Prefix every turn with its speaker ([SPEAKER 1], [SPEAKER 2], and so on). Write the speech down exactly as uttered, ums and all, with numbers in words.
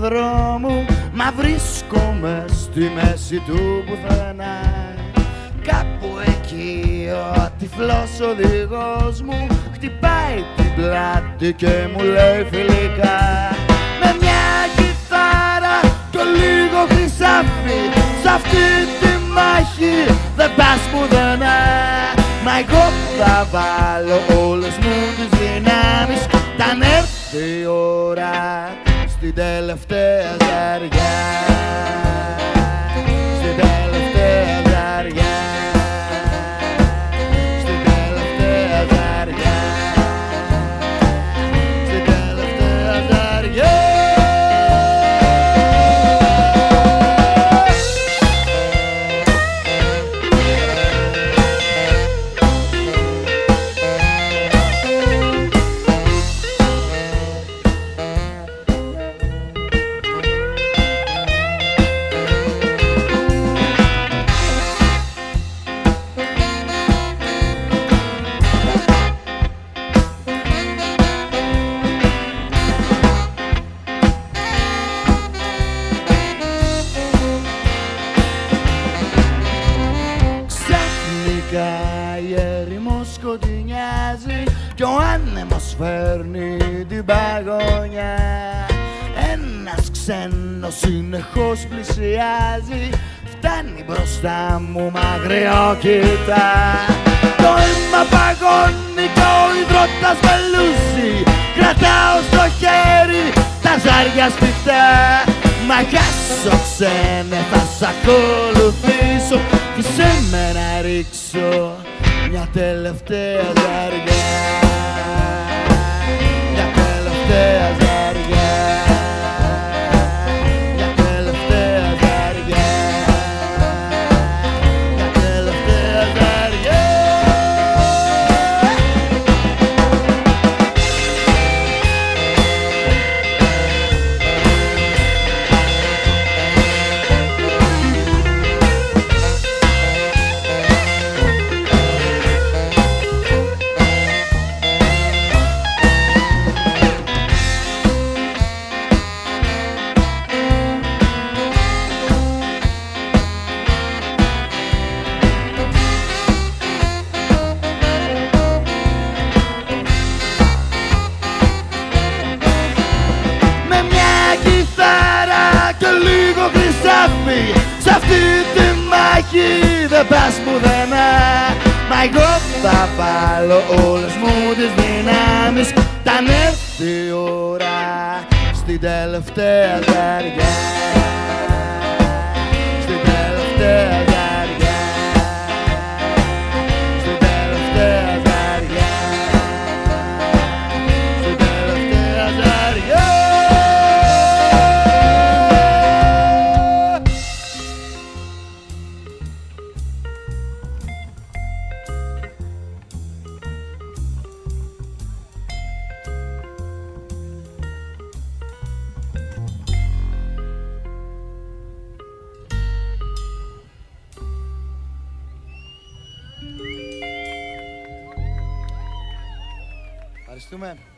[SPEAKER 1] διαδρόμου, μα βρίσκομαι στη μέση του πουθενά. Κάπου εκεί ο τυφλός οδηγός μου χτυπάει την πλάτη και μου λέει φιλικά, με μια κιθάρα και λίγο χρυσάφι, σ' αυτή τη μάχη δεν πας πουθενά. Μα εγώ θα βάλω όλες μου τις δυνάμεις, όταν έρθει η ώρα στην τελευταία ζαριά. Στην τελευταία ζαριά. Στην τελευταία ζαριά. Στην τελευταία ζαριά. Η έρημος σκοτεινιάζει κι ο άνεμος φέρνει την παγωνιά. Ένας ξένος συνεχώς πλησιάζει, φτάνει μπροστά μου μακριό κοιτά. Το αίμα παγώνει κι ο υδρότας μελούζει, κρατάω στο χέρι τα ζάρια σφιχτά. Μα χάσω ξένε θα σ' ακολουθήσω, φύσε με να ρίξω μια τελευταία ζαριά. Μια τελευταία ζαριά. Μια τελευταία ζαριά. Μια τελευταία ζαριά. Σ' αυτή τη μάχη δεν πας πουθενά. Μα εγώ θα βάλω όλες μου τις δυνάμεις, όταν έρθει η ώρα στην τελευταία ζαριά. Στην τελευταία ζαριά. Στην τελευταία ζαριά. Στην τελευταία ζαριά. Ευχαριστούμε.